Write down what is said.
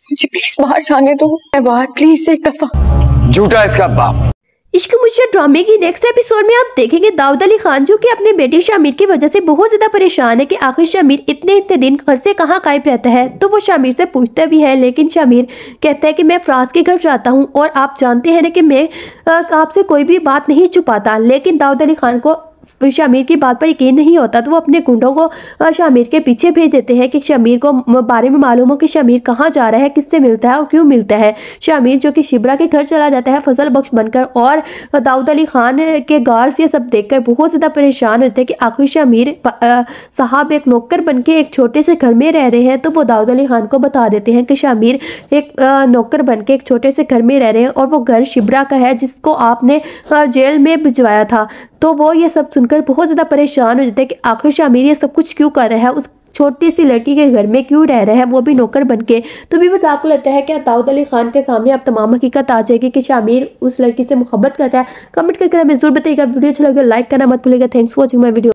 मुझे प्लीज बाहर जाने दो, मैं बाहर प्लीज एक दफा। झूठा इसका बाप। इश्क मुझसे ड्रामे की नेक्स्ट एपिसोड में आप देखेंगे दाऊद अली खान जो कि अपने बेटे शामिर की वजह से बहुत ज्यादा परेशान है कि आखिर शामिर इतने दिन घर से कहाँ गायब रहता है। तो वो शामिर से पूछता भी है, लेकिन शामिर कहता है कि मैं फराज के घर जाता हूँ और आप जानते हैं ना कि मैं आपसे कोई भी बात नहीं छुपाता। लेकिन दाऊद अली खान को शामिर की बात पर यकीन नहीं होता, तो वो अपने गुंडों को शामिर के पीछे भेज देते हैं कि शामिर को बारे में मालूम हो कि शामिर कहाँ जा रहा है, किससे मिलता है और क्यों मिलता है। शामिर जो कि शिब्रा के घर चला जाता है फजल बख्श बनकर, और दाऊद अली खान के गार्ड्स ये सब देखकर बहुत ज़्यादा परेशान होते हैं कि आखिर शामिर साहब एक नौकर बन के एक छोटे से घर में रह रहे हैं। तो वो दाऊद अली खान को बता देते हैं कि शामिर एक नौकर बन के एक छोटे से घर में रह रहे हैं और वो घर शिब्रा का है जिसको आपने जेल में भिजवाया था। तो वो ये सब सुनकर बहुत ज़्यादा परेशान हो जाते हैं कि आखिर शामिर ये सब कुछ क्यों कर रहा है, उस छोटी सी लड़की के घर में क्यों रह रहा है, वो भी नौकर बन के। तो भी बस आपको लगता है कि दाऊद अली खान के सामने अब तमाम हकीकत आ जाएगी कि शामिर उस लड़की से मोहब्बत करता है। कमेंट करके हमें जरूर बताइएगा। वीडियो अच्छा लगे लाइक करना मत भूलिएगा। Thanks for watching my video.